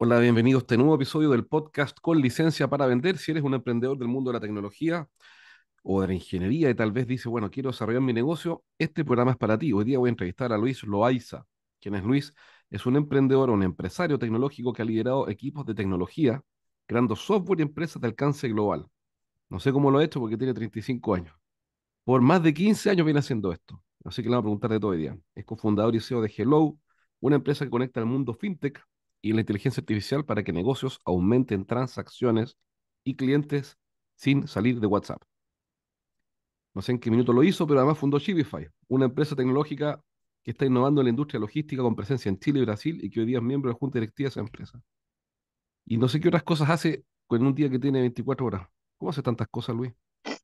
Hola, bienvenido a este nuevo episodio del podcast con licencia para vender. Si eres un emprendedor del mundo de la tecnología o de la ingeniería y tal vez dice, bueno, quiero desarrollar mi negocio, este programa es para ti. Hoy día voy a entrevistar a Luis Loaiza. ¿Quién es Luis? Es un emprendedor, un empresario tecnológico que ha liderado equipos de tecnología, creando software y empresas de alcance global. No sé cómo lo ha hecho porque tiene 35 años. Por más de 15 años viene haciendo esto. Así que le vamos a preguntar de todo hoy día. Es cofundador y CEO de Hello, una empresa que conecta el mundo fintech y la inteligencia artificial para que negocios aumenten transacciones y clientes sin salir de WhatsApp. No sé en qué minuto lo hizo, pero además fundó Shopify, una empresa tecnológica que está innovando en la industria logística con presencia en Chile y Brasil y que hoy día es miembro de la junta directiva de esa empresa. Y no sé qué otras cosas hace con un día que tiene 24 horas. ¿Cómo hace tantas cosas, Luis?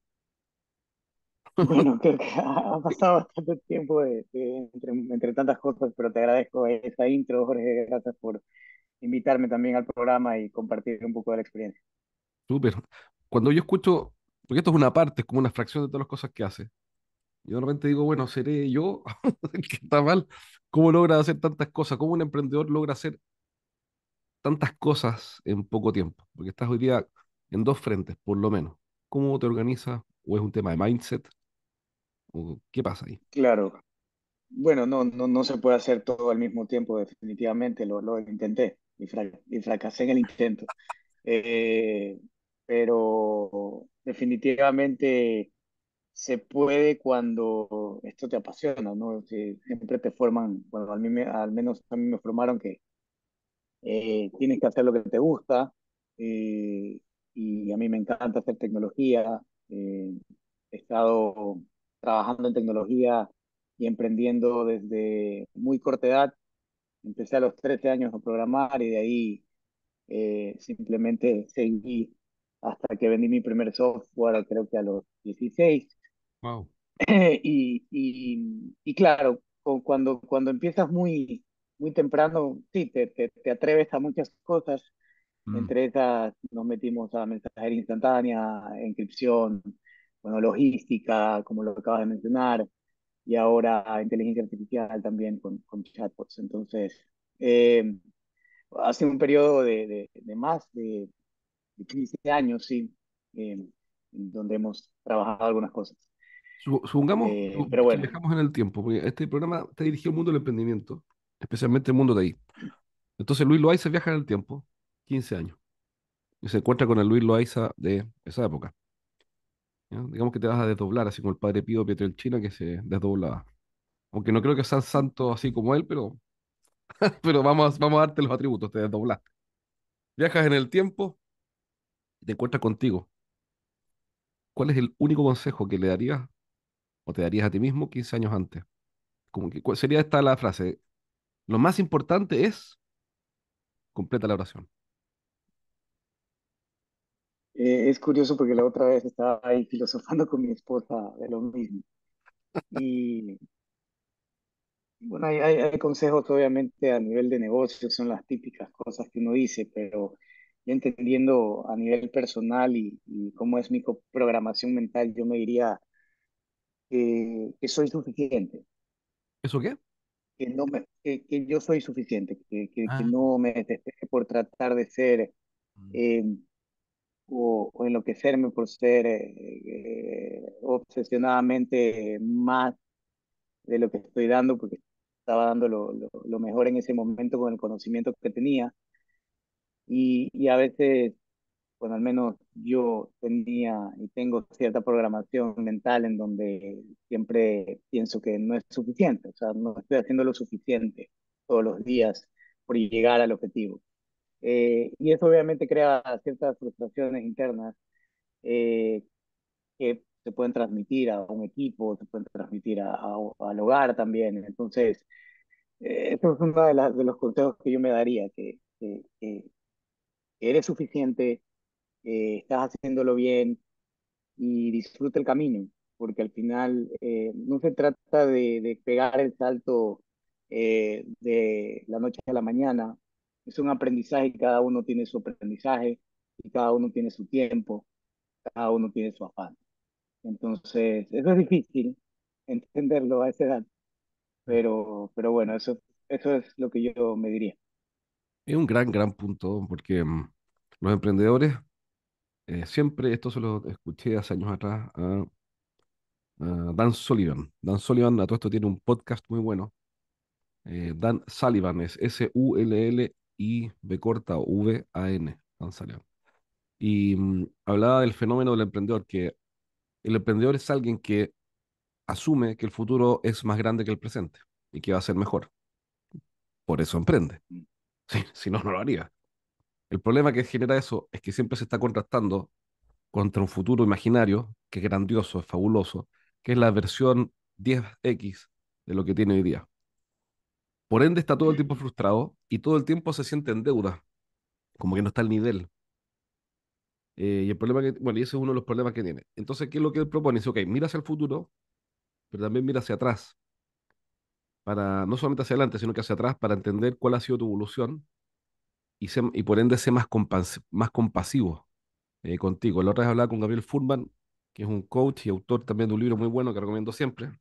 Bueno, creo que ha pasado bastante tiempo entre tantas cosas, pero te agradezco esa intro, Jorge. Gracias por invitarme también al programa y compartir un poco de la experiencia. Súper. Cuando yo escucho, porque esto es una parte, es como una fracción de todas las cosas que hace. Yo de repente digo, bueno, ¿seré yo el que está mal? ¿Cómo logra hacer tantas cosas? ¿Cómo un emprendedor logra hacer tantas cosas en poco tiempo? Porque estás hoy día en dos frentes, por lo menos. ¿Cómo te organizas? ¿O es un tema de mindset? ¿O qué pasa ahí? Claro, bueno, no se puede hacer todo al mismo tiempo, definitivamente, lo intenté y fracasé en el intento. Eh, pero definitivamente se puede cuando esto te apasiona, ¿no? Si siempre te forman, bueno, al menos a mí me formaron que tienes que hacer lo que te gusta, eh, y a mí me encanta hacer tecnología. He estado trabajando en tecnología y emprendiendo desde muy corta edad. Empecé a los 13 años a programar y de ahí simplemente seguí hasta que vendí mi primer software, creo que a los 16. Wow. Y claro, cuando empiezas muy temprano, sí, te atreves a muchas cosas. Mm. Entre esas nos metimos a mensajería instantánea, encripción, bueno, logística, como lo acabas de mencionar, y ahora a inteligencia artificial también con chatbots. Entonces, eh, hace un periodo de más de 15 años, sí, en donde hemos trabajado algunas cosas. Supongamos Pero que bueno, viajamos en el tiempo, porque este programa está dirigido al mundo del emprendimiento, especialmente el mundo de ahí. Entonces Luis Loaiza viaja en el tiempo, 15 años, y se encuentra con el Luis Loaiza de esa época. ¿Ya? Digamos que te vas a desdoblar, así como el padre Pío Pietrelcina que se desdoblaba. Aunque no creo que sean santos así como él, pero, pero vamos a darte los atributos, te desdoblaste. Viajas en el tiempo y te encuentras contigo. ¿Cuál es el único consejo que le darías o te darías a ti mismo 15 años antes? Como que, ¿cuál sería esta la frase? Lo más importante es, completa la oración. es curioso porque la otra vez estaba ahí filosofando con mi esposa de lo mismo. Y bueno, hay consejos obviamente a nivel de negocio, son las típicas cosas que uno dice, pero ya entendiendo a nivel personal y cómo es mi programación mental, yo me diría que soy suficiente, ¿Eso qué? que yo soy suficiente, que Ah. no me desespere por tratar de ser eh, o enloquecerme por ser obsesionadamente más de lo que estoy dando, porque estaba dando lo mejor en ese momento con el conocimiento que tenía. Y a veces, bueno, al menos yo tenía y tengo cierta programación mental en donde siempre pienso que no es suficiente, o sea, no estoy haciendo lo suficiente todos los días por llegar al objetivo. Y eso obviamente crea ciertas frustraciones internas, eh, que se pueden transmitir a un equipo, se pueden transmitir al hogar también. Entonces, eso es uno de los consejos que yo me daría, que eres suficiente, estás haciéndolo bien y disfruta el camino, porque al final no se trata de pegar el salto de la noche a la mañana. Es un aprendizaje y cada uno tiene su aprendizaje y cada uno tiene su tiempo, cada uno tiene su afán. Entonces, eso es difícil entenderlo a esa edad, pero bueno, eso es lo que yo me diría. Es un gran, gran punto, porque los emprendedores, siempre, esto se lo escuché hace años atrás a Dan Sullivan. Dan Sullivan, a todo esto tiene un podcast muy bueno. Dan Sullivan es Sullivan, corta o V-A-N, Dan Sullivan. Y hablaba del fenómeno del emprendedor, que el emprendedor es alguien que asume que el futuro es más grande que el presente y que va a ser mejor. Por eso emprende. Sí, si no, no lo haría. El problema que genera eso es que siempre se está contrastando contra un futuro imaginario que es grandioso, es fabuloso, que es la versión 10X de lo que tiene hoy día. Por ende, está todo el tiempo frustrado y todo el tiempo se siente en deuda, como que no está al nivel. Y el problema que, bueno, y ese es uno de los problemas que tiene. Entonces, ¿qué es lo que él propone? Dice, ok, mira hacia el futuro, pero también mira hacia atrás, para no solamente hacia adelante, sino que hacia atrás, para entender cuál ha sido tu evolución y por ende ser más compasivo contigo. La otra vez hablaba con Gabriel Furman, que es un coach y autor también de un libro muy bueno que recomiendo siempre,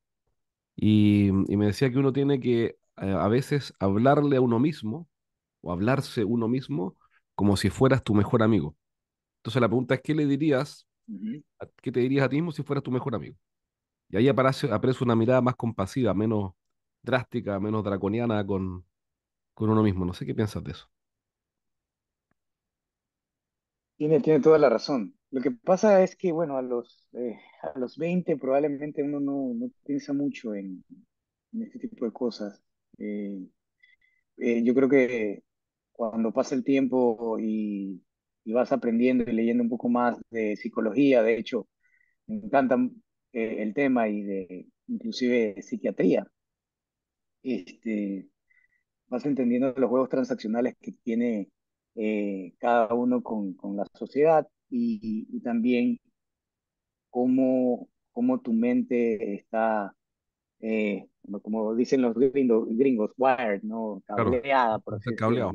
y me decía que uno tiene que a veces hablarle a uno mismo o hablarse uno mismo como si fueras tu mejor amigo. Entonces la pregunta es, Ujú. qué te dirías a ti mismo si fueras tu mejor amigo? Y ahí aparece una mirada más compasiva, menos drástica, menos draconiana con uno mismo. No sé qué piensas de eso. Tiene toda la razón. Lo que pasa es que, bueno, a los 20 probablemente uno no piensa mucho en este tipo de cosas. Eh, yo creo que cuando pasa el tiempo y vas aprendiendo y leyendo un poco más de psicología, de hecho, me encanta el tema y de inclusive psiquiatría, este, vas entendiendo los juegos transaccionales que tiene cada uno con la sociedad y también cómo tu mente está, como dicen los gringos, wired, ¿no? Claro, Cableada, por está así cableado. decirlo.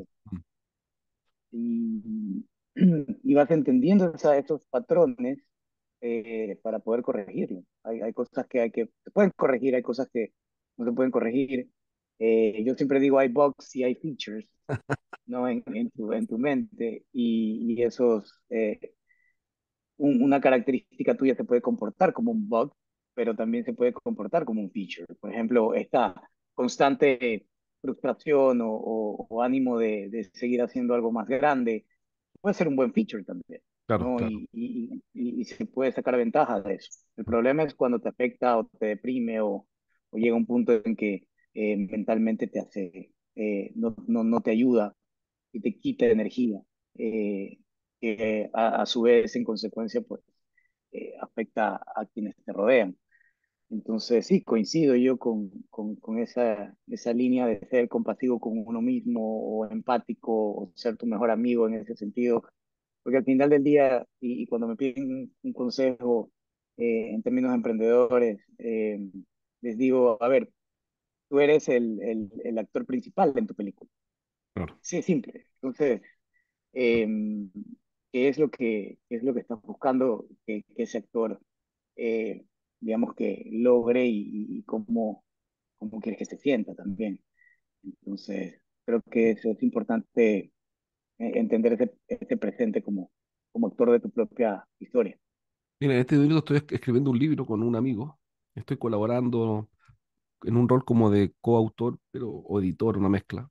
Y, y vas entendiendo esos patrones para poder corregirlo. Hay cosas que se pueden corregir, hay cosas que no se pueden corregir. Yo siempre digo, hay bugs y hay features, ¿no? En tu mente y esos, una característica tuya se puede comportar como un bug, pero también se puede comportar como un feature. Por ejemplo, esta constante frustración o ánimo de seguir haciendo algo más grande puede ser un buen feature también, Claro, ¿no? claro, Y se puede sacar ventaja de eso. El problema es cuando te afecta o te deprime o llega un punto en que mentalmente te hace, no te ayuda y te quita energía, eh, que a su vez, en consecuencia, pues afecta a quienes te rodean. Entonces, sí, coincido yo con esa línea de ser compasivo con uno mismo o empático o ser tu mejor amigo en ese sentido, porque al final del día, y cuando me piden un consejo en términos emprendedores, les digo, a ver, tú eres el actor principal en tu película. claro. Sí, es simple. Entonces, eh, qué es lo que estás buscando que ese actor, eh, digamos, que logre y cómo quieres que se sienta también. Entonces, creo que eso es importante, entender ese presente como actor de tu propia historia. Mira, en este momento estoy escribiendo un libro con un amigo. Estoy colaborando en un rol como de coautor, pero o editor, una mezcla.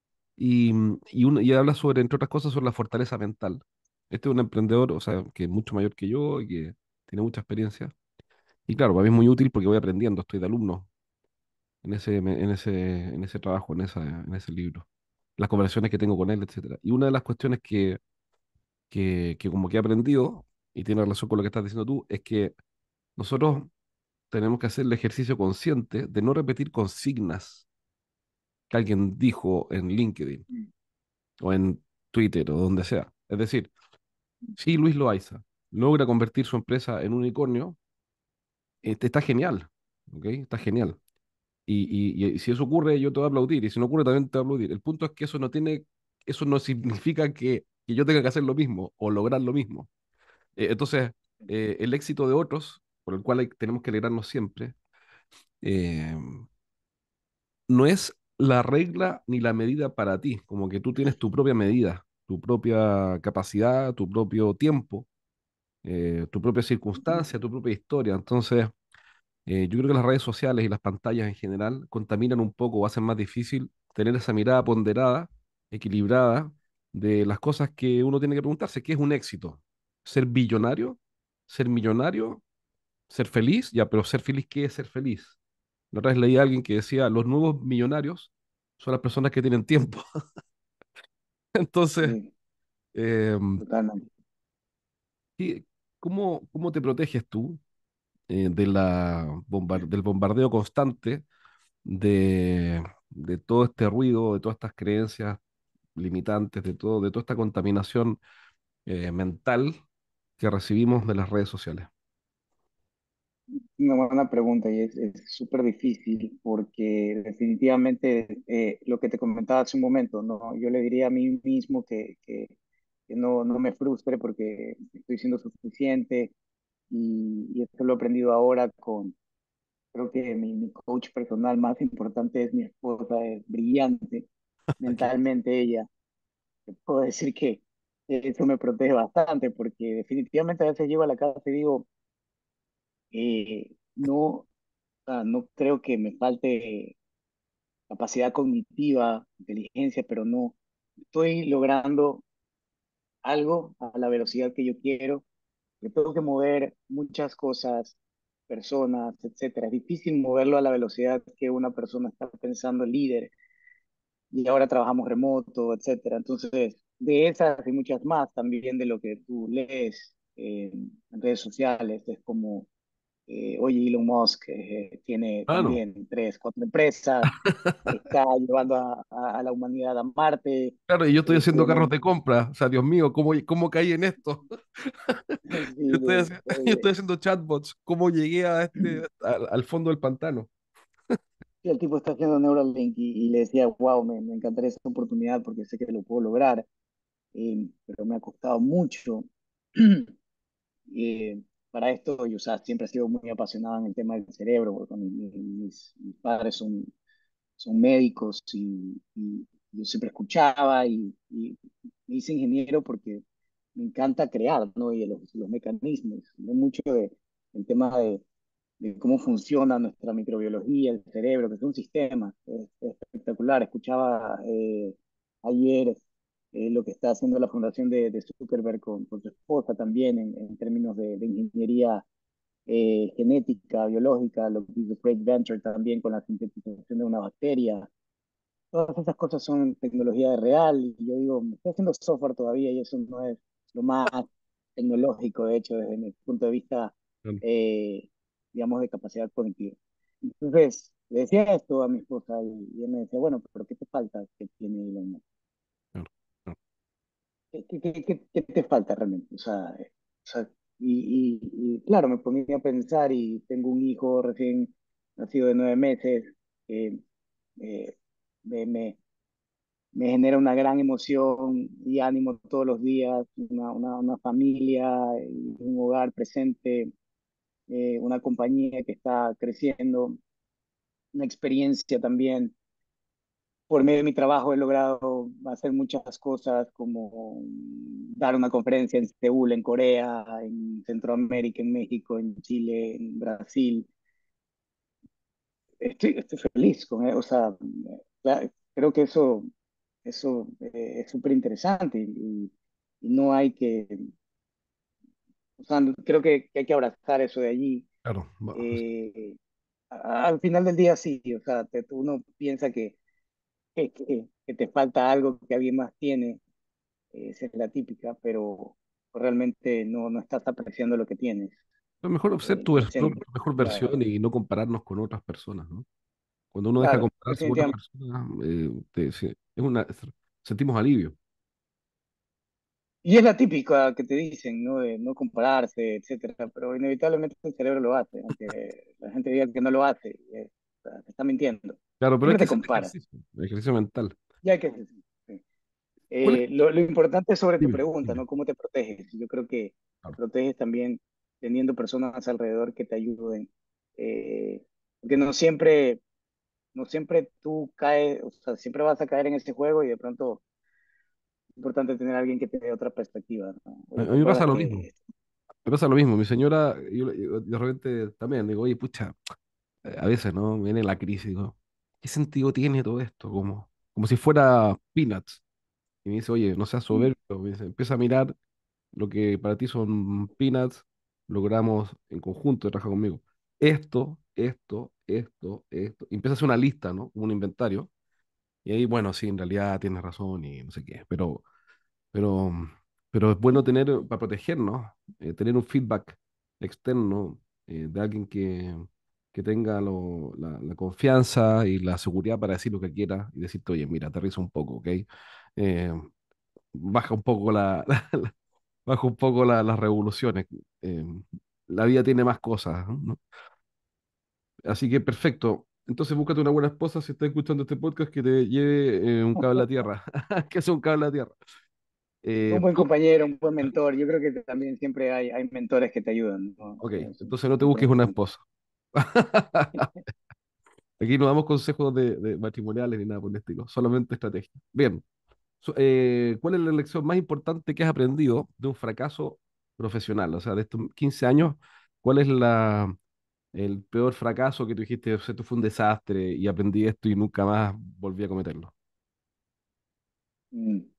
Y habla sobre, entre otras cosas, sobre la fortaleza mental. Este es un emprendedor, o sea, que es mucho mayor que yo y que tiene mucha experiencia. Y claro, para mí es muy útil porque voy aprendiendo, estoy de alumno en ese trabajo, en ese libro. Las conversaciones que tengo con él, etcétera. Y una de las cuestiones que como que he aprendido, y tiene relación con lo que estás diciendo tú, es que nosotros tenemos que hacer el ejercicio consciente de no repetir consignas que alguien dijo en LinkedIn Mm. o en Twitter o donde sea. Es decir, si Luis Loaiza logra convertir su empresa en un unicornio, está genial, ¿ok? Está genial. Y si eso ocurre, yo te voy a aplaudir, y si no ocurre, también te voy a aplaudir. El punto es que eso no significa que yo tenga que hacer lo mismo o lograr lo mismo. Entonces, el éxito de otros, por el cual tenemos que alegrarnos siempre, eh, no es la regla ni la medida para ti, como que tú tienes tu propia medida, tu propia capacidad, tu propio tiempo, tu propia circunstancia, tu propia historia. Entonces, yo creo que las redes sociales y las pantallas en general contaminan un poco o hacen más difícil tener esa mirada ponderada, equilibrada de las cosas que uno tiene que preguntarse. ¿Qué es un éxito? ¿Ser billonario? ¿Ser millonario? ¿Ser feliz? Ya, pero ser feliz, ¿qué es ser feliz? La otra vez leí a alguien que decía, los nuevos millonarios son las personas que tienen tiempo. Entonces, Sí, eh, totalmente. ¿cómo te proteges tú del bombardeo constante de todo este ruido, de todas estas creencias limitantes, de toda esta contaminación mental que recibimos de las redes sociales? Una buena pregunta y es súper difícil porque definitivamente lo que te comentaba hace un momento, ¿no? Yo le diría a mí mismo que no me frustre porque estoy siendo suficiente y esto lo he aprendido ahora con, creo que mi coach personal más importante es mi esposa, es brillante Qué bueno. mentalmente ella. Te puedo decir que eso me protege bastante porque definitivamente a veces llego a la casa y digo, no, no creo que me falte capacidad cognitiva, inteligencia, pero no estoy logrando algo a la velocidad que yo quiero, que tengo que mover muchas cosas, personas, etcétera. Es difícil moverlo a la velocidad que una persona está pensando líder y ahora trabajamos remoto, etcétera. Entonces, de esas y muchas más también de lo que tú lees en redes sociales, es como oye, Elon Musk tiene Claro, también tres, cuatro empresas, está llevando a la humanidad a Marte. claro, y yo estoy haciendo carros Tenemos, de compra. O sea, Dios mío, ¿cómo caí en esto? sí, Yo estoy haciendo chatbots. ¿Cómo llegué a al fondo del pantano? sí, el tipo está haciendo Neuralink y le decía, wow, me encantaría esa oportunidad porque sé que lo puedo lograr, pero me ha costado mucho. Eh, para esto, yo, o sea, siempre he sido muy apasionado en el tema del cerebro, porque mis padres son médicos y yo siempre escuchaba y me hice ingeniero porque me encanta crear, ¿no? Y los mecanismos, no mucho el tema de cómo funciona nuestra microbiología, el cerebro, que es un sistema, es espectacular. Escuchaba ayer lo que está haciendo la fundación de Zuckerberg con su esposa también en términos de ingeniería genética, biológica, lo que hizo Craig Venture también con la sintetización de una bacteria. Todas esas cosas son tecnología de real y yo digo, me estoy haciendo software todavía y eso no es lo más tecnológico, de hecho, desde mi punto de vista, Claro, eh, digamos, de capacidad cognitiva. Entonces, le decía esto a mi esposa y ella me decía, bueno, pero ¿qué te falta que tiene Elon Musk? claro, claro. ¿Qué te falta realmente? O sea, claro, me ponía a pensar y tengo un hijo recién nacido de 9 meses, que eh, me, me, me genera una gran emoción y ánimo todos los días, una familia y un hogar presente, una compañía que está creciendo, una experiencia también. Por medio de mi trabajo he logrado hacer muchas cosas como dar una conferencia en Seúl, en Corea, en Centroamérica, en México, en Chile, en Brasil. Estoy feliz con eso. O sea, creo que eso es súper interesante y no hay que, o sea, creo que hay que abrazar eso de allí. Claro, Eh, Al final del día sí, o sea, uno piensa que te falta algo que alguien más tiene, esa es la típica, pero realmente no estás apreciando lo que tienes. es mejor ser Dicen, tu mejor versión claro, y no compararnos con otras personas, ¿no? Cuando uno deja claro, compararse con otras definitivamente. personas, sentimos alivio. Y es la típica que te dicen, ¿no? De no compararse, etcétera, pero inevitablemente el cerebro lo hace, aunque la gente diga que no lo hace, o sea, te está mintiendo. Claro, pero hay Siempre que te hacer comparas, ejercicio mental. ya que sí. ¿Cuál es? Lo importante sobre tu Dime, pregunta, dime. ¿no? ¿Cómo te proteges? Yo creo que te Claro. proteges también teniendo personas alrededor que te ayuden, porque no siempre no siempre tú caes, o sea, siempre vas a caer en ese juego y de pronto es importante tener a alguien que te dé otra perspectiva, ¿no? A Oye, ¿te mí me pasa acuerdas lo mismo. que... Me pasa lo mismo. Mi señora, yo de repente también digo, oye, pucha, a veces, ¿no? Viene la crisis, digo, ¿qué sentido tiene todo esto? Como si fuera Peanuts. Y me dice, oye, no seas Mm, soberbio. Me dice, empieza a mirar lo que para ti son Peanuts, logramos en conjunto, trabaja conmigo. Esto. Y empieza a hacer una lista, ¿no? Como un inventario. Y ahí, bueno, sí, en realidad tienes razón y no sé qué. Pero, pero es bueno tener, para protegernos, tener un feedback externo de alguien que tenga la confianza y la seguridad para decir lo que quiera y decirte, oye, mira, aterriza un poco, ¿ok? Eh, baja un poco baja un poco las revoluciones. Eh, la vida tiene más cosas, ¿no? Así que perfecto. Entonces búscate una buena esposa si estás escuchando este podcast que te lleve un cable a la tierra. Que es un cable a la tierra. un buen Tú, compañero, un buen mentor. Yo creo que también siempre hay mentores que te ayudan, ¿no? ok, Eso entonces no te siempre busques es una bueno. esposa. Aquí no damos consejos de matrimoniales ni nada por el estilo, solamente estrategia. Bien, ¿cuál es la lección más importante que has aprendido de un fracaso profesional? O sea, de estos 15 años, ¿cuál es el peor fracaso que tú dijiste, o sea, esto fue un desastre y aprendí esto y nunca más volví a cometerlo? Mm.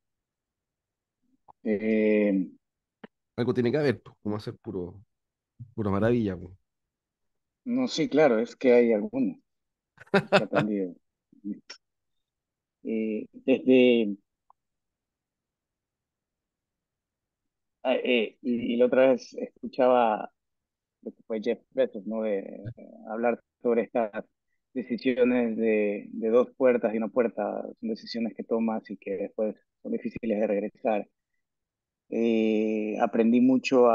Eh, Algo tiene que haber, pues, como hacer pura maravilla, pues. no, sí, claro, es que hay algunos que he aprendido. Desde, y la otra vez escuchaba lo que fue Jeff Bezos, ¿no? De hablar sobre estas decisiones de dos puertas y una puerta, son decisiones que tomas y que después son difíciles de regresar. Aprendí mucho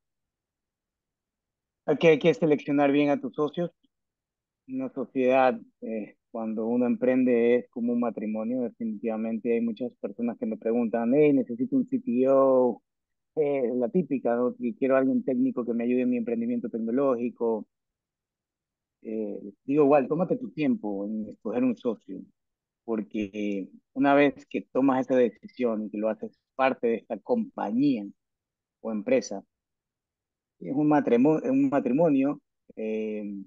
a que hay que seleccionar bien a tus socios. Una sociedad, cuando uno emprende, es como un matrimonio. Definitivamente hay muchas personas que me preguntan, hey, necesito un CTO, la típica, ¿no? Que quiero alguien técnico que me ayude en mi emprendimiento tecnológico. Digo, igual, tómate tu tiempo en escoger un socio, porque una vez que tomas esa decisión y que lo haces parte de esta compañía o empresa, es un matrimonio, eh,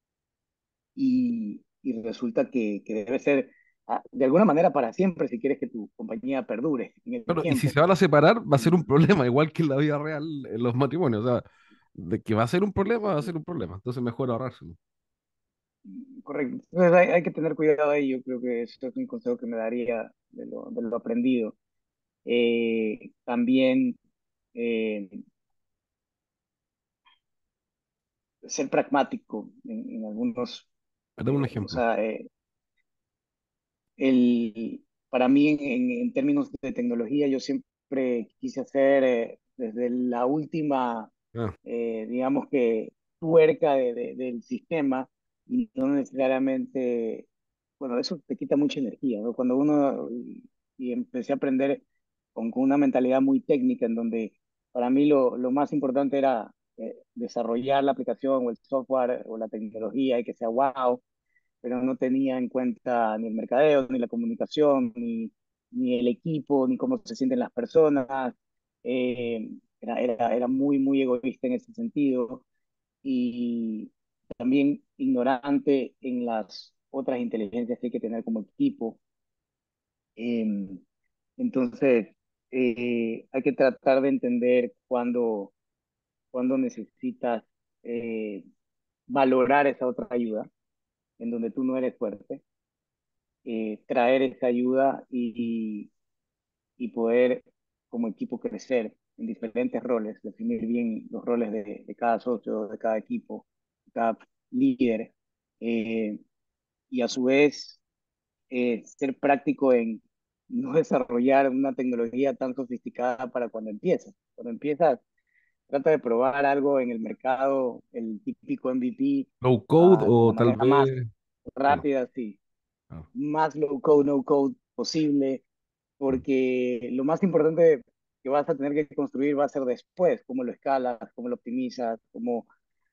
y resulta que debe ser de alguna manera para siempre si quieres que tu compañía perdure en el Claro, y si tiempo. se van a separar, va a ser un Y, problema, igual que en la vida real, en los matrimonios. O sea, de que va a ser un problema, va a ser un problema. Entonces, mejor ahorrárselo. correcto. Entonces hay que tener cuidado ahí. Yo creo que eso es un consejo que me daría de lo aprendido. También eh, ser pragmático en algunos, Dame un o ejemplo. sea, para mí en términos de tecnología, yo siempre quise hacer desde la última, Ah, digamos que, tuerca del sistema y no necesariamente, bueno, eso te quita mucha energía, ¿no? Cuando uno, y empecé a aprender con una mentalidad muy técnica en donde para mí lo más importante era desarrollar la aplicación o el software o la tecnología y que sea wow, pero no tenía en cuenta ni el mercadeo, ni la comunicación, ni el equipo, ni cómo se sienten las personas. Era muy, muy egoísta en ese sentido y también ignorante en las otras inteligencias que hay que tener como equipo. Eh, entonces, hay que tratar de entender cuándo necesitas eh, valorar esa otra ayuda en donde tú no eres fuerte, traer esa ayuda y poder como equipo crecer en diferentes roles, definir bien los roles de cada socio, de cada equipo, de cada líder, eh, y a su vez ser práctico en no desarrollar una tecnología tan sofisticada para cuando empiezas. Cuando empiezas, trata de probar algo en el mercado, el típico MVP, low code de o la tal manera más vez. Claro, rápida, sí, claro. más low code, no code posible, Mm. porque lo más importante que vas a tener que construir va a ser después, cómo lo escalas, cómo lo optimizas, cómo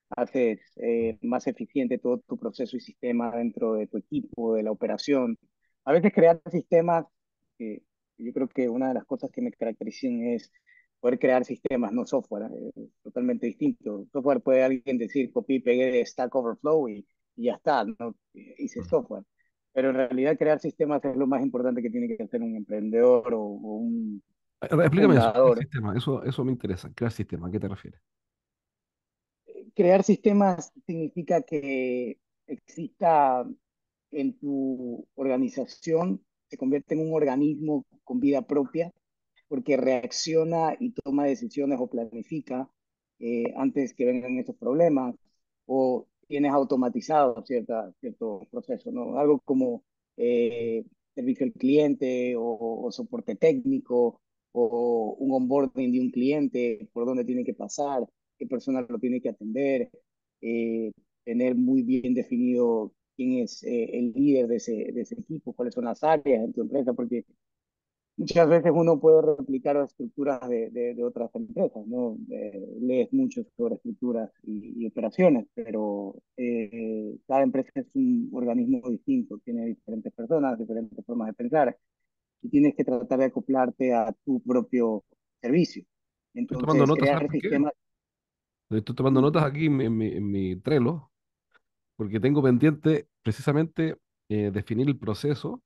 haces más eficiente todo tu proceso y sistema dentro de tu equipo, de la operación. A veces crear sistemas, que yo creo que una de las cosas que me caracterizan es poder crear sistemas, no software, totalmente distinto. Software puede alguien decir, copy, pegué de Stack Overflow y ya está, ¿no? Hice software. Pero en realidad crear sistemas es lo más importante que tiene que hacer un emprendedor o Explícame eso, crear fundador. sistema, eso me interesa, crear sistema, ¿a qué te refieres? Crear sistemas significa que exista en tu organización, se convierte en un organismo con vida propia, porque reacciona y toma decisiones o planifica antes que vengan esos problemas, o tienes automatizado cierto proceso, ¿no? Algo como eh, servicio al cliente o soporte técnico o un onboarding de un cliente, por dónde tiene que pasar, qué persona lo tiene que atender, eh, tener muy bien definido quién es el líder de ese equipo, cuáles son las áreas en tu empresa, porque muchas veces uno puede replicar las estructuras de otras empresas, ¿no? Lees mucho sobre estructuras y operaciones, pero cada empresa es un organismo distinto, tiene diferentes personas, diferentes formas de pensar, y tienes que tratar de acoplarte a tu propio servicio. Estoy tomando Entonces, notas, ¿sabes crear por qué? sistemas. Estoy tomando notas aquí en mi Trello, porque tengo pendiente precisamente definir el proceso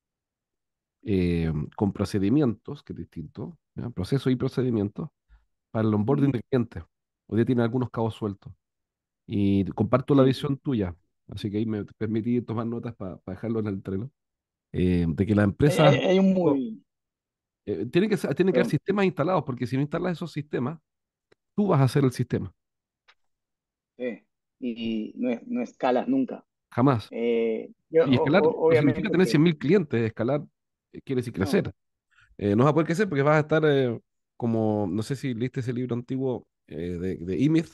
con procedimientos, que es distinto, ¿ya? Proceso y procedimientos para el onboarding Ujú. de clientes. Hoy día tiene algunos cabos sueltos y comparto la Sí. visión tuya, así que ahí me permití tomar notas para dejarlo en el Trello, de que las empresas Hay un muy, tienen que haber perdón, sistemas instalados, porque si no instalas esos sistemas, tú vas a hacer el sistema, sí, y no escalas nunca. jamás. Y escalar no significa Obviamente tener que 100.000 clientes, escalar quiere decir no. crecer. No vas a poder crecer porque vas a estar como, no sé si leíste ese libro antiguo de E-Myth,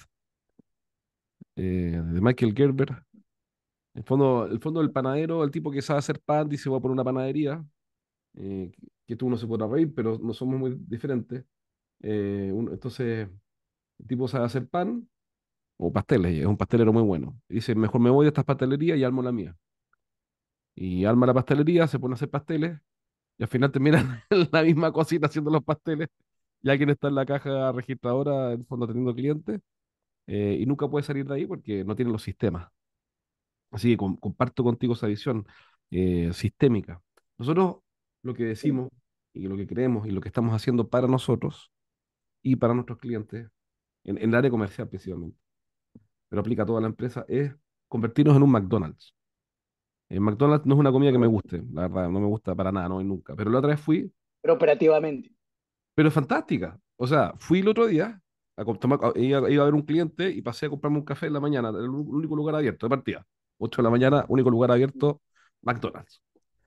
de Michael Gerber. El fondo del panadero, el tipo que sabe hacer pan, dice voy a poner una panadería, que tú no se podrá reír, pero no somos muy diferentes. Entonces, el tipo sabe hacer pan o pasteles, y es un pastelero muy bueno. Y dice, mejor me voy de estas pastelerías y armo la mía. Y arma la pastelería, se pone a hacer pasteles, y al final terminan en la misma cocina haciendo los pasteles, y alguien está en la caja registradora, en el fondo teniendo clientes, y nunca puede salir de ahí porque no tiene los sistemas. Así que comparto contigo esa visión sistémica. Nosotros lo que Sí, decimos y lo que creemos y lo que estamos haciendo para nosotros y para nuestros clientes, en el área comercial principalmente, pero aplica a toda la empresa, es convertirnos en un McDonald's. McDonald's no es una comida que me correcto. guste, la verdad, no me gusta para nada, no, nunca. Pero la otra vez fui, Pero operativamente, pero es fantástica. O sea, fui el otro día, iba a ver un cliente y pasé a comprarme un café en la mañana, el único lugar abierto de partida. 8 de la mañana, único lugar abierto, McDonald's.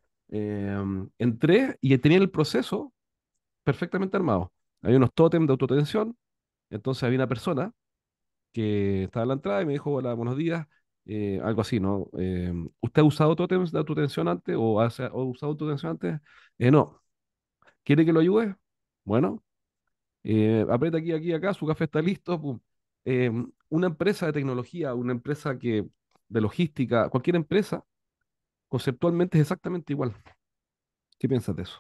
Entré y tenía el proceso perfectamente armado. Había unos tótems de autotensión, entonces había una persona que estaba en la entrada y me dijo, hola, buenos días, algo así, ¿no? ¿Usted ha usado tótems de autotensión antes o usado autotensión antes? No. ¿Quiere que lo ayude? Bueno, aprieta aquí, aquí, acá, su café está listo. Pum. Una empresa de tecnología, una empresa de logística, cualquier empresa, conceptualmente es exactamente igual. ¿Qué piensas de eso?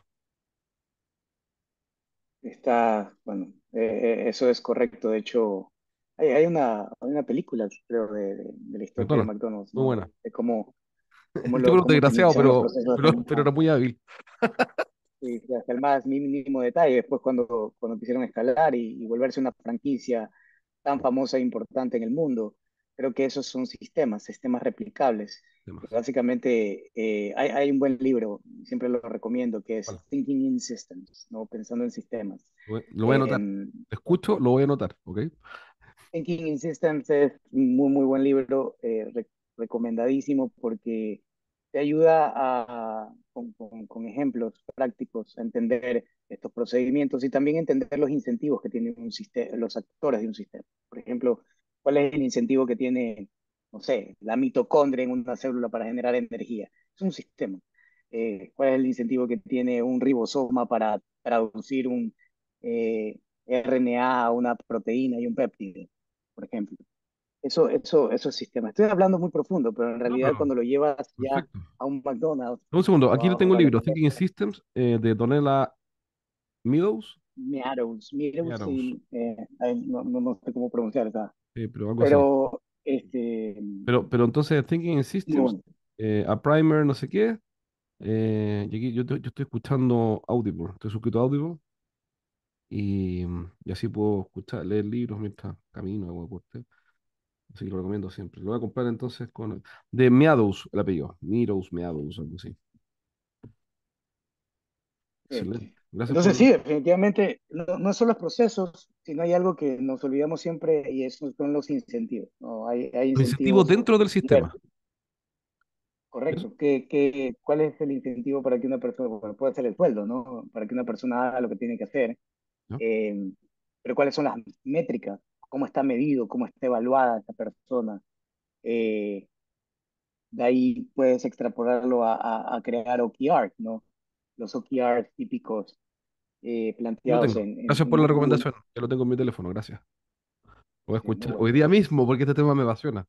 bueno, eso es correcto. De hecho, hay una película, creo, de la historia de McDonald's, McDonald's, muy ¿no? buena. De El tipo era un cómo se desgraciado, iniciaron los pero, procesos hasta pero era muy hábil. hasta el más mínimo detalle. Después, cuando quisieron escalar y volverse una franquicia tan famosa e importante en el mundo, creo que esos son sistemas replicables. Y Demás. básicamente, hay un buen libro, siempre lo recomiendo, que es Vale. Thinking in Systems, ¿no? Pensando en sistemas. Lo voy a anotar. Eh, Te escucho, lo voy a anotar, ¿ok? Thinking in Systems es un muy buen libro, recomendadísimo porque te ayuda con ejemplos prácticos a entender estos procedimientos y también entender los incentivos que tienen un sistema, los actores de un sistema. Por ejemplo, ¿cuál es el incentivo que tiene, no sé, la mitocondria en una célula para generar energía? Es un sistema. ¿Cuál es el incentivo que tiene un ribosoma para traducir un RNA a una proteína y un péptido, por ejemplo? eso es sistema. Estoy hablando muy profundo, pero en No, realidad pero cuando lo llevas ya perfecto. a un McDonald's Un segundo, o aquí a tengo el una libro, Thinking in alimentación, Systems, de Donella Meadows. Meadows, Meadows, sí, ay, no sé cómo pronunciar esa, pero algo así. pero Pero entonces, Thinking in muy Systems, bueno. a Primer, no sé qué. Y aquí yo estoy escuchando Audible, estoy suscrito a Audible y así puedo escuchar, leer libros mientras camino, hago deporte. Así que lo recomiendo siempre. Lo voy a comprar entonces con. De Meadows, el apellido. Meadows, algo así. Sí. Excelente. Gracias Entonces por. sí, definitivamente no son los procesos, sino hay algo que nos olvidamos siempre y esos son los incentivos, ¿no? Hay Los incentivos incentivos dentro del sistema. diversos. ¿Eso? Correcto. ¿Cuál es el incentivo para que una persona, bueno, puede ser el sueldo, ¿no? Para que una persona haga lo que tiene que hacer. ¿No? eh, pero ¿cuáles son las métricas? ¿Cómo está medido? ¿Cómo está evaluada esta persona? Eh, de ahí puedes extrapolarlo a crear OKRs, ¿no? Los OKRs típicos Lo planteados tengo. Gracias por en la Google. recomendación. Ya lo tengo en mi teléfono, gracias. Lo voy a Sí, muy escuchar hoy bueno. día mismo porque este tema me apasiona.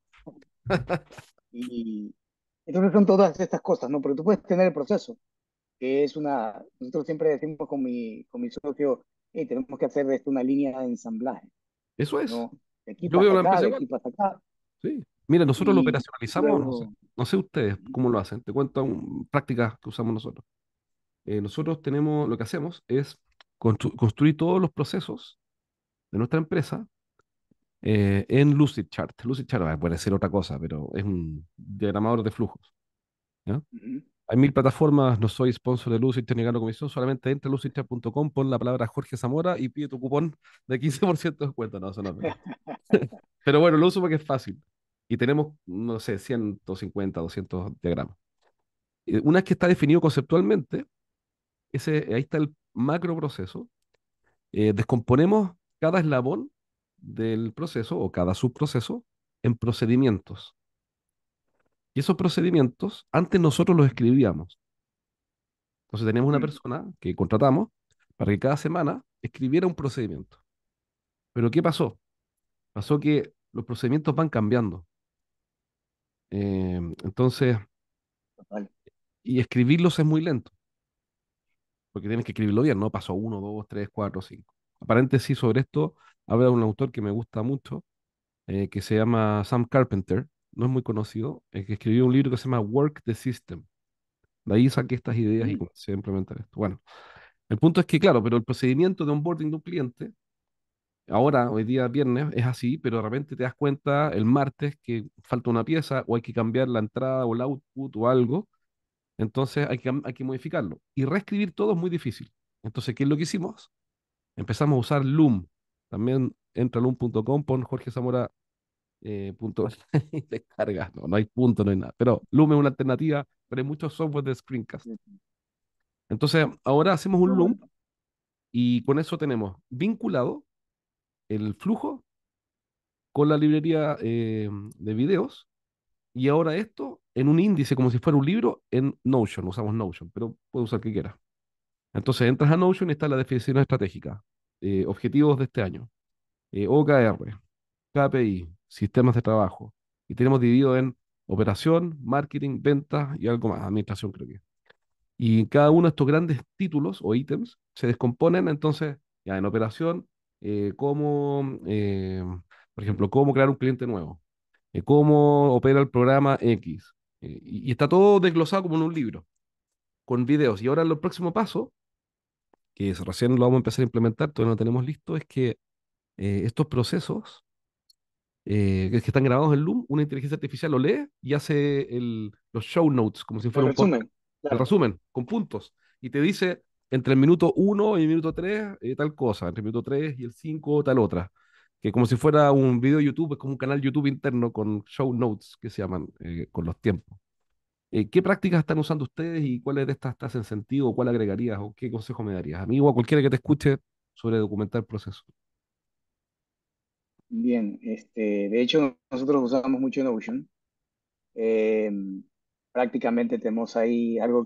Y entonces son todas estas cosas, ¿no? Pero tú puedes tener el proceso, que es nosotros siempre decimos con mi socio, hey, tenemos que hacer de esto una línea de ensamblaje, Eso es. ¿no? De aquí Yo veo pasa la acá, empresa de igual. aquí pasa acá, Sí. Mira, nosotros lo y operacionalizamos, no sé. luego, No sé ustedes cómo lo hacen. Te cuento prácticas que usamos nosotros. Nosotros tenemos, lo que hacemos es construir todos los procesos de nuestra empresa en Lucidchart. Lucidchart puede ser otra cosa, pero es un diagramador de flujos. ¿Ya? ujú, Hay mil plataformas, no soy sponsor de Lucidchart ni gano comisión, solamente entra a lucidchart.com, pon la palabra Jorge Zamora y pide tu cupón de 15% de descuento. No, eso no es verdad. Pero bueno, lo uso porque es fácil. Y tenemos, no sé, 150, 200 diagramas. Una vez que está definido conceptualmente, ahí está el macro proceso. Descomponemos cada eslabón del proceso o cada subproceso en procedimientos. Y esos procedimientos, antes nosotros los escribíamos. Entonces teníamos una ujú, persona que contratamos para que cada semana escribiera un procedimiento. Pero ¿qué pasó? Pasó que los procedimientos van cambiando. Entonces, total. y escribirlos es muy lento, porque tienes que escribirlo bien, ¿no? Paso uno, dos, tres, cuatro, cinco. Paréntesis sobre esto, habla un autor que me gusta mucho, que se llama Sam Carpenter, no es muy conocido, que escribió un libro que se llama Work the System. De ahí saqué estas ideas y Ujú. comencé a implementar esto. Bueno, el punto es que, claro, pero el procedimiento de onboarding de un cliente, ahora, hoy día viernes, es así, pero de repente te das cuenta el martes que falta una pieza o hay que cambiar la entrada o el output o algo, entonces hay que modificarlo. Y reescribir todo es muy difícil. Entonces, ¿qué es lo que hicimos? Empezamos a usar Loom. También entra a loom.com, pon Jorge Zamora punto y descargas. No, no hay punto, no hay nada. Pero Loom es una alternativa, pero hay muchos software de screencast. Entonces, ahora hacemos Muy un Loom bueno. y con eso tenemos vinculado el flujo con la librería de videos y ahora esto en un índice como si fuera un libro en Notion. Usamos Notion, pero puede usar el que quiera. Entonces entras a Notion y está la definición estratégica, objetivos de este año, OKR, KPI, sistemas de trabajo. Y tenemos dividido en operación, marketing, ventas y algo más, administración creo que. Y cada uno de estos grandes títulos o ítems se descomponen entonces ya en operación, cómo, por ejemplo, cómo crear un cliente nuevo, cómo opera el programa X. Y está todo desglosado como en un libro, con videos. Y ahora el próximo paso, recién lo vamos a empezar a implementar, todavía no tenemos listo, es que estos procesos que están grabados en Loom, una inteligencia artificial lo lee y hace los show notes, como si El fuera un podcast, resumen, el claro. resumen, con puntos. Y te dice entre el minuto uno y el minuto 3 tal cosa, entre el minuto 3 y el 5 tal otra. Que como si fuera un video de YouTube, es como un canal YouTube interno con show notes que se llaman, con los tiempos. ¿Qué prácticas están usando ustedes y cuáles de estas te hacen sentido o cuál agregarías o qué consejo me darías? Amigo, a cualquiera que te escuche sobre documentar el proceso. Bien, de hecho nosotros usamos mucho Notion. Eh, Prácticamente tenemos ahí algo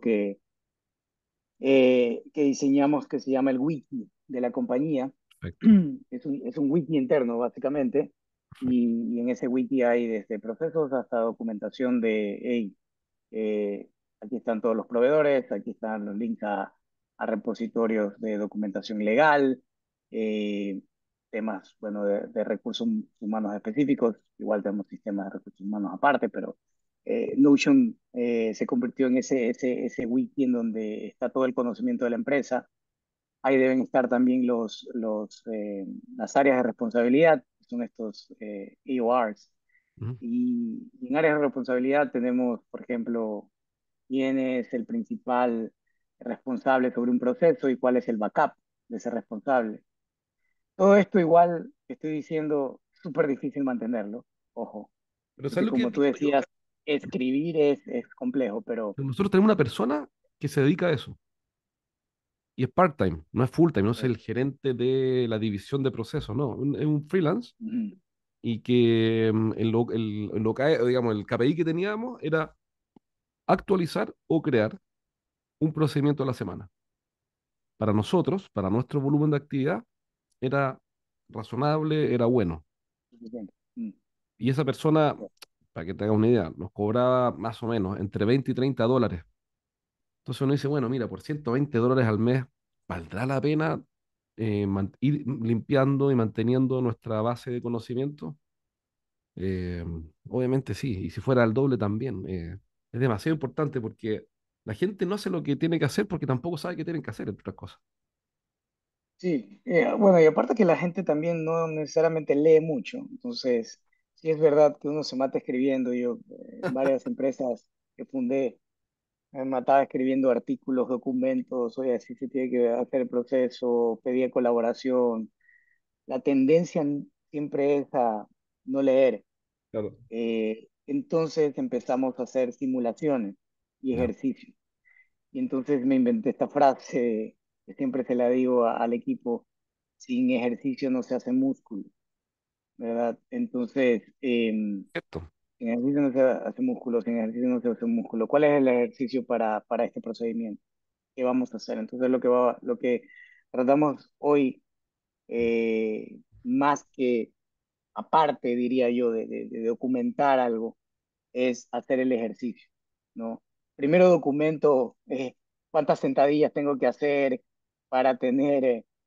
que diseñamos que se llama el wiki de la compañía. Perfecto. Es un wiki interno, básicamente, y en ese wiki hay desde procesos hasta documentación de, hey, aquí están todos los proveedores, aquí están los links a repositorios de documentación legal, eh, temas, bueno, de recursos humanos específicos, igual tenemos sistemas de recursos humanos aparte, pero Notion se convirtió en ese wiki en donde está todo el conocimiento de la empresa. Ahí deben estar también las áreas de responsabilidad, que son estos EORs. Ujú. Y en áreas de responsabilidad tenemos, por ejemplo, quién es el principal responsable sobre un proceso y cuál es el backup de ese responsable. Todo esto igual que estoy diciendo, súper difícil mantenerlo, ojo, Pero ¿sabes porque lo que como tú digo yo? decías, escribir es complejo, pero Nosotros tenemos una persona que se dedica a eso y es part-time, no es full-time, no es eh, el gerente de la división de procesos, no, es un freelance mm, y que digamos, el KPI que teníamos era actualizar o crear un procedimiento a la semana. Para nosotros, para nuestro volumen de actividad, era razonable, era bueno. suficiente. Mm, Y esa persona, ya. para que te haga una idea, nos cobraba más o menos entre 20 y $30. Entonces uno dice, bueno, mira, por $120 al mes, ¿valdrá la pena ir limpiando y manteniendo nuestra base de conocimiento? Eh, Obviamente sí, y si fuera el doble también. Es demasiado importante porque la gente no hace lo que tiene que hacer porque tampoco sabe qué tienen que hacer, entre otras cosas. Sí, bueno, y aparte que la gente también no necesariamente lee mucho, entonces sí es verdad que uno se mata escribiendo. Yo en varias empresas que fundé me mataba escribiendo artículos, documentos, oye, así se tiene que hacer el proceso, pedía colaboración. La tendencia siempre es a no leer. Claro. Entonces empezamos a hacer simulaciones y Ya. ejercicios. Y entonces me inventé esta frase que siempre se la digo al equipo: sin ejercicio no se hace músculo, ¿verdad? Entonces, Cierto. sin ejercicio no se hace músculo, sin ejercicio no se hace músculo. ¿Cuál es el ejercicio para este procedimiento? ¿Qué vamos a hacer? Entonces, lo que tratamos hoy, más que aparte, diría yo, de documentar algo, es hacer el ejercicio, ¿no? Primero documento cuántas sentadillas tengo que hacer para tener,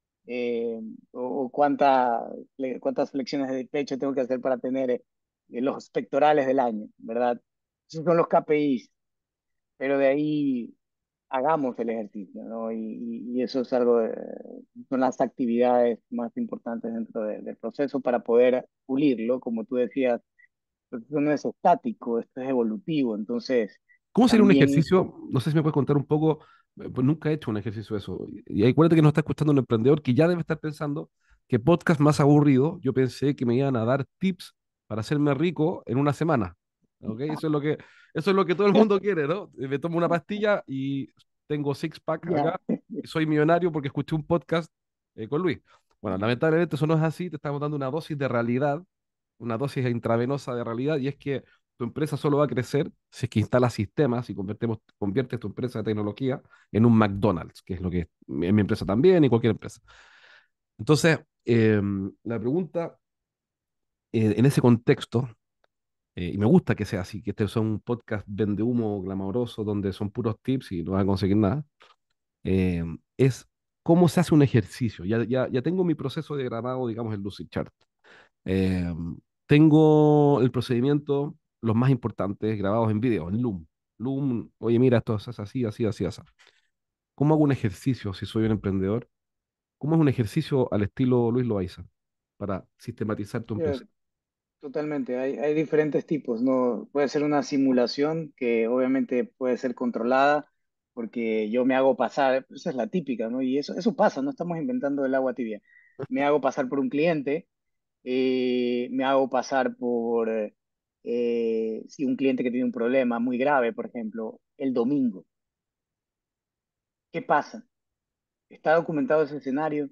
o cuántas flexiones de pecho tengo que hacer para tener los pectorales del año, ¿verdad? Esos son los KPIs, pero de ahí hagamos el ejercicio, ¿no? Y eso es algo, son las actividades más importantes dentro del proceso para poder pulirlo, como tú decías. Esto no es estático, esto es evolutivo. Entonces, ¿Cómo sería un también, ejercicio? No sé si me puedes contar un poco, pues nunca he hecho un ejercicio de eso. Y acuérdate que nos está escuchando un emprendedor que ya debe estar pensando que podcast más aburrido, yo pensé que me iban a dar tips para hacerme rico en una semana. ¿Ok? Eso es lo que todo el mundo quiere, ¿no? Me tomo una pastilla y tengo six pack ya, acá y soy millonario porque escuché un podcast con Luis. Bueno, lamentablemente eso no es así, te estamos dando una dosis de realidad, una dosis intravenosa de realidad, y es que tu empresa solo va a crecer si es que instalas sistemas y conviertes tu empresa de tecnología en un McDonald's, que es lo que es mi empresa también y cualquier empresa. Entonces, la pregunta en ese contexto, y me gusta que sea así, que este sea un podcast vende humo glamoroso donde son puros tips y no vas a conseguir nada, eh, es cómo se hace un ejercicio. Ya tengo mi proceso diagramado, digamos, el Lucid Chart. Eh, Tengo el procedimiento, los más importantes, grabados en video, en Loom. Loom, oye, mira, esto es así, así, así, así. ¿Cómo hago un ejercicio si soy un emprendedor? ¿Cómo es un ejercicio al estilo Luis Loaiza para sistematizar tu ya, empresa? totalmente. Hay diferentes tipos, ¿no? Puede ser una simulación que obviamente puede ser controlada porque yo me hago pasar, esa es la típica, ¿no? Y eso pasa, no estamos inventando el agua tibia. Me hago pasar por un cliente, me hago pasar por, si un cliente que tiene un problema muy grave, por ejemplo, el domingo. ¿Qué pasa? Está documentado ese escenario.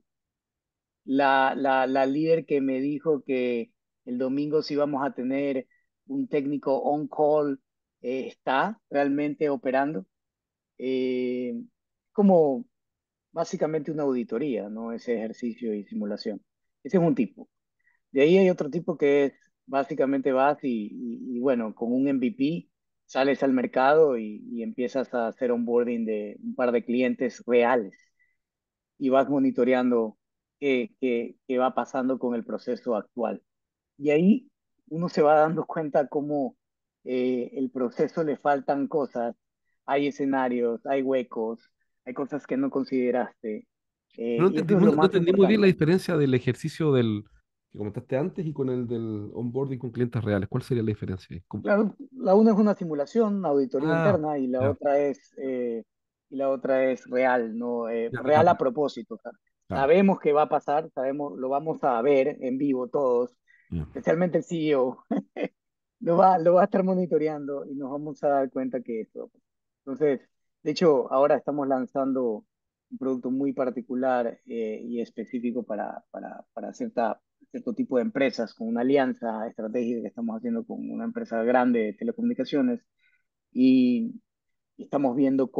La líder que me dijo que el domingo sí vamos a tener un técnico on call, está realmente operando. Eh, Como básicamente una auditoría, ¿no? Ese ejercicio y simulación. Ese es un tipo. De ahí hay otro tipo que es, básicamente vas bueno, con un MVP sales al mercado y empiezas a hacer onboarding de un par de clientes reales y vas monitoreando qué va pasando con el proceso actual. Y ahí uno se va dando cuenta cómo el proceso le faltan cosas, hay escenarios, hay huecos, hay cosas que no consideraste, y eso es lo No más entendí muy bien la importante. diferencia del ejercicio del que comentaste antes y con el del onboarding con clientes reales. ¿Cuál sería la diferencia ahí? Claro, la una es una simulación, una auditoría Ah, interna, ya, y la otra es real, ¿no? ya, ya, Real a propósito. O sea, claro, sabemos que va a pasar, sabemos, lo vamos a ver en vivo todos, ya. especialmente el CEO. Lo va a estar monitoreando y nos vamos a dar cuenta que esto. Entonces, de hecho, ahora estamos lanzando un producto muy particular y específico para cierto tipo de empresas, con una alianza estratégica que estamos haciendo con una empresa grande de telecomunicaciones y, y estamos viendo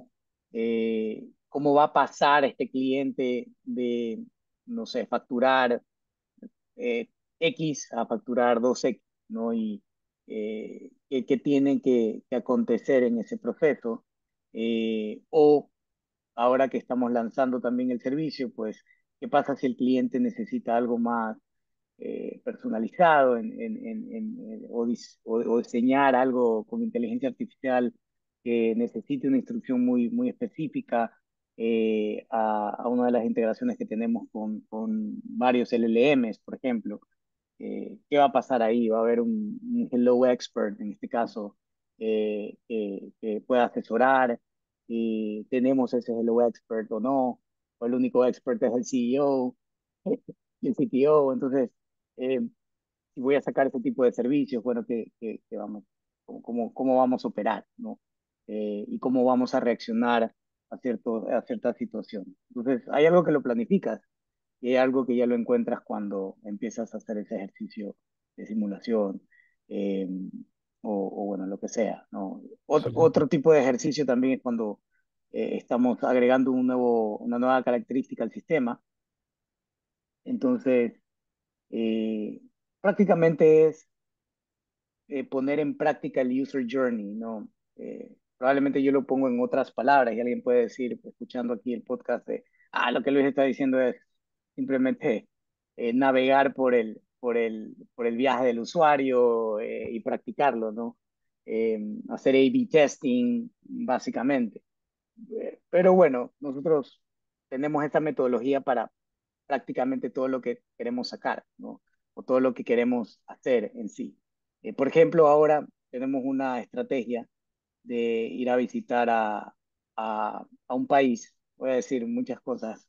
cómo va a pasar este cliente de, no sé, facturar eh, X a facturar 2X, ¿no? Y qué tiene que acontecer en ese proceso. O ahora que estamos lanzando también el servicio, pues, ¿qué pasa si el cliente necesita algo más personalizado o diseñar algo con inteligencia artificial que necesite una instrucción muy específica a una de las integraciones que tenemos con varios LLMs, por ejemplo? ¿Qué va a pasar ahí? ¿Va a haber un Hello Expert en este caso que pueda asesorar? ¿Y tenemos ese Hello Expert o no? ¿O el único expert es el CEO y el CTO? Entonces, eh, si voy a sacar ese tipo de servicios, bueno, que vamos, cómo vamos a operar, ¿no? Y cómo vamos a reaccionar a cierta situación. Entonces, hay algo que lo planificas y hay algo que ya lo encuentras cuando empiezas a hacer ese ejercicio de simulación eh, bueno, lo que sea, ¿no? Excelente. Otro tipo de ejercicio también es cuando estamos agregando una nueva característica al sistema. Entonces, eh, prácticamente es poner en práctica el user journey, ¿no? Probablemente yo lo pongo en otras palabras y alguien puede decir, escuchando aquí el podcast, lo que Luis está diciendo es simplemente navegar por el viaje del usuario y practicarlo, ¿no? Hacer A/B testing, básicamente. Pero bueno, nosotros tenemos esta metodología para prácticamente todo lo que queremos sacar, ¿no? O todo lo que queremos hacer en sí. Por ejemplo, ahora tenemos una estrategia de ir a visitar a un país, voy a decir muchas cosas,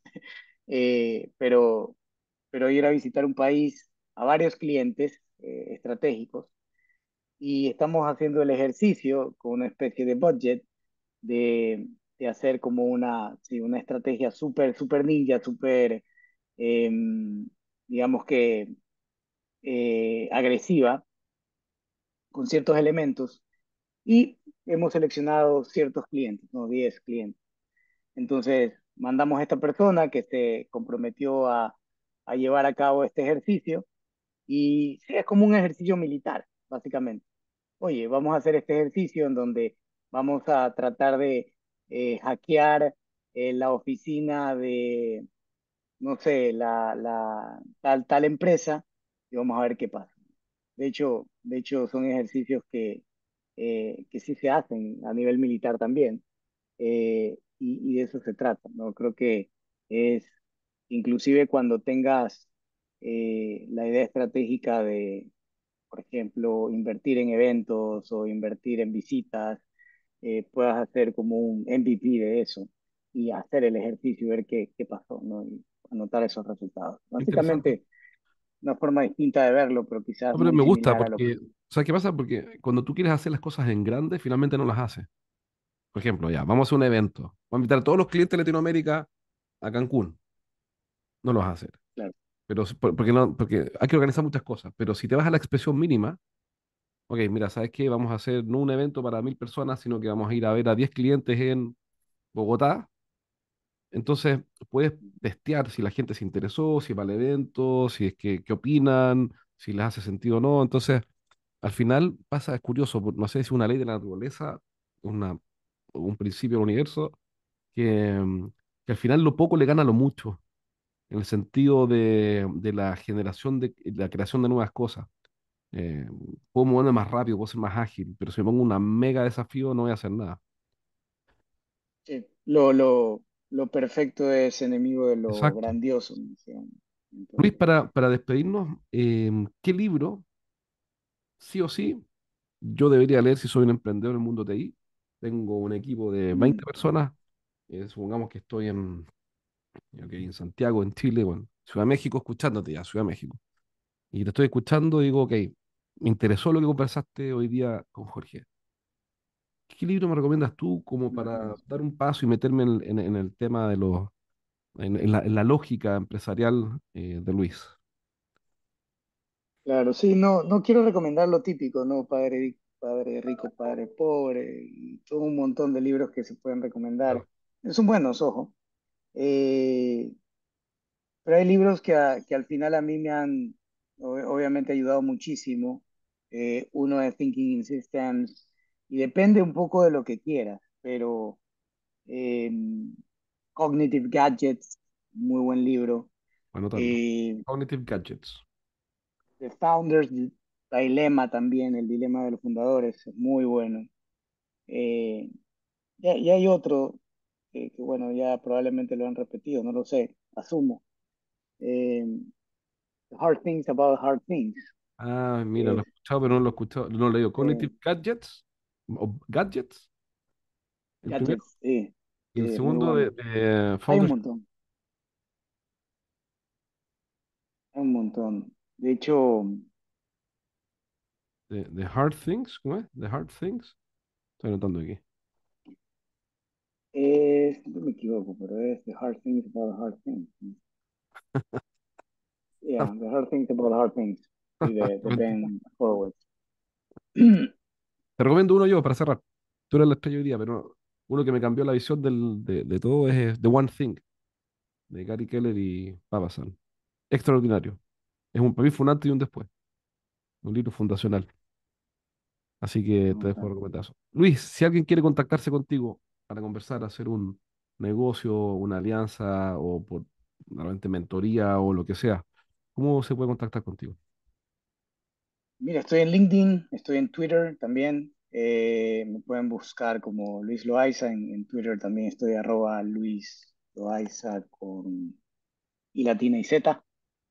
pero ir a visitar un país a varios clientes estratégicos y estamos haciendo el ejercicio con una especie de budget de, de hacer como sí, una estrategia súper ninja, eh, digamos que agresiva, con ciertos elementos, y hemos seleccionado ciertos clientes, ¿no? 10 clientes. Entonces, mandamos a esta persona que se comprometió a llevar a cabo este ejercicio, y sí, es como un ejercicio militar, básicamente. Oye, vamos a hacer este ejercicio en donde vamos a tratar de hackear la oficina de, no sé, tal empresa y vamos a ver qué pasa. De hecho son ejercicios que sí se hacen a nivel militar también y de eso se trata, ¿no? Creo que es, inclusive cuando tengas la idea estratégica de, por ejemplo, invertir en eventos o invertir en visitas, puedas hacer como un MVP de eso y hacer el ejercicio y ver qué pasó, ¿no? Y anotar esos resultados. Interesante. Básicamente, una forma distinta de verlo, pero quizás No, pero muy me gusta similar a lo que... porque, ¿sabes qué pasa? Porque cuando tú quieres hacer las cosas en grande, finalmente no las haces. Por ejemplo, ya, vamos a hacer un evento. Vamos a invitar a todos los clientes de Latinoamérica a Cancún. No lo vas a hacer. Claro, Pero, porque, no, porque hay que organizar muchas cosas. Pero si te vas a la expresión mínima, ok, mira, ¿sabes qué? Vamos a hacer no un evento para 1000 personas, sino que vamos a ir a ver a 10 clientes en Bogotá. Entonces, puedes testear si la gente se interesó, si va al evento, si es que, qué opinan, si les hace sentido o no. Entonces, al final pasa, es curioso, no sé si una ley de la naturaleza, una, un principio del universo, que, que al final lo poco le gana a lo mucho, en el sentido de la generación, de la creación de nuevas cosas. Eh, Puedo moverme más rápido, puedo ser más ágil, pero si me pongo un mega desafío no voy a hacer nada. Sí. Lo perfecto es enemigo de lo Exacto. grandioso, me decían. Luis, Entonces, para despedirnos, ¿qué libro, sí o sí, yo debería leer si soy un emprendedor en el mundo TI? Tengo un equipo de 20 mm, personas, supongamos que estoy en Santiago, en Chile, bueno, Ciudad de México, escuchándote ya, Ciudad de México. Y te estoy escuchando y digo, ok, me interesó lo que conversaste hoy día con Jorge. ¿Qué libro me recomiendas tú como para gracias. dar un paso y meterme en el tema de en la lógica empresarial de Luis? Claro, sí, no quiero recomendar lo típico, ¿no? Padre rico, padre pobre, y todo un montón de libros que se pueden recomendar. Claro. Son buenos, ojo. Eh, pero hay libros que al final a mí me han obviamente ayudado muchísimo. Uno es Thinking in Systems, y depende un poco de lo que quieras, pero eh, Cognitive Gadgets, muy buen libro. Anotarlo. Eh, Cognitive Gadgets. The Founders Dilemma también, el dilema de los fundadores, es muy bueno. Eh, y hay otro bueno, ya probablemente lo han repetido, no lo sé, asumo. Eh, Hard Things About Hard Things. Ah, mira, lo he Es, escuchado, pero no lo he escuchado, no lo he leído. eh, Cognitive Gadgets, o Gadgets, el primero, Gadgets, sí, y el sí, es muy segundo bueno. de Hay un Founders montón, hay un montón. De hecho, de Hard Things, ¿cómo es? The Hard Things. Estoy anotando aquí. no me equivoco, pero es The Hard Things About Hard Things. Yeah, The Hard Things About Hard Things. Sí, de Ben Horowitz. Te recomiendo uno yo para cerrar. Tú eres la estrella hoy día, pero uno que me cambió la visión de todo es The One Thing, de Gary Keller y Papasan. Extraordinario. Para mí fue un antes y un después. Un libro fundacional. Así que te dejo recomendado eso. Luis, si alguien quiere contactarse contigo para conversar, hacer un negocio, una alianza o por realmente mentoría o lo que sea, ¿cómo se puede contactar contigo? Mira, estoy en LinkedIn, estoy en Twitter también. Me pueden buscar como Luis Loaiza en Twitter también estoy Luis Loaiza con I latina y Z.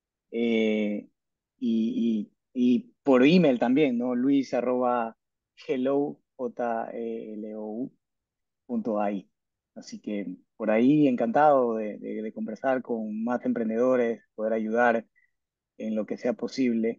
Y por email también, ¿no? Luis arroba hello, Helou, punto AI. Así que por ahí encantado de conversar con más emprendedores, poder ayudar en lo que sea posible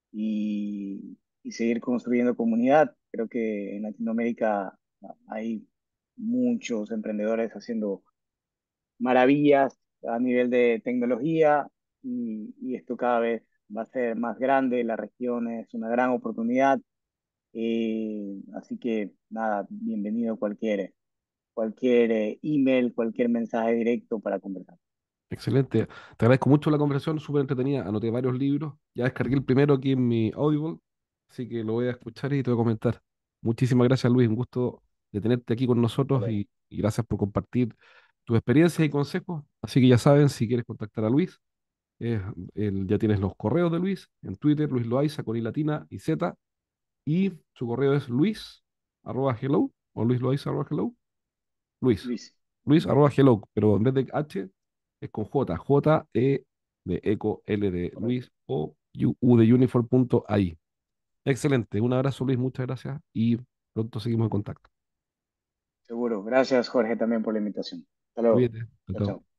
y seguir construyendo comunidad. Creo que en Latinoamérica hay muchos emprendedores haciendo maravillas a nivel de tecnología y esto cada vez va a ser más grande. La región es una gran oportunidad. Así que nada, bienvenido cualquier email, cualquier mensaje directo para conversar. Excelente. Te agradezco mucho la conversación, súper entretenida. Anoté varios libros. Ya descargué el primero aquí en mi Audible, así que lo voy a escuchar y te voy a comentar. Muchísimas gracias, Luis. Un gusto de tenerte aquí con Hasta nosotros luego. y gracias por compartir tus experiencias y consejos. Así que ya saben, si quieres contactar a Luis, ya tienes los correos de Luis en Twitter, Luis Loaiza con I latina y Z, y su correo es luis@hello o luisloaiza@hello. Luis. Luis. Luis Ujú. arroba hello, pero en vez de H es con J. J-E de Eco, L de Correcto. Luis, O, U de Uniform punto AI. Excelente. Un abrazo, Luis. Muchas gracias y pronto seguimos en contacto. Seguro. Gracias, Jorge, también por la invitación. Hasta luego. Cuídate. Chao, Chao, chao. chao.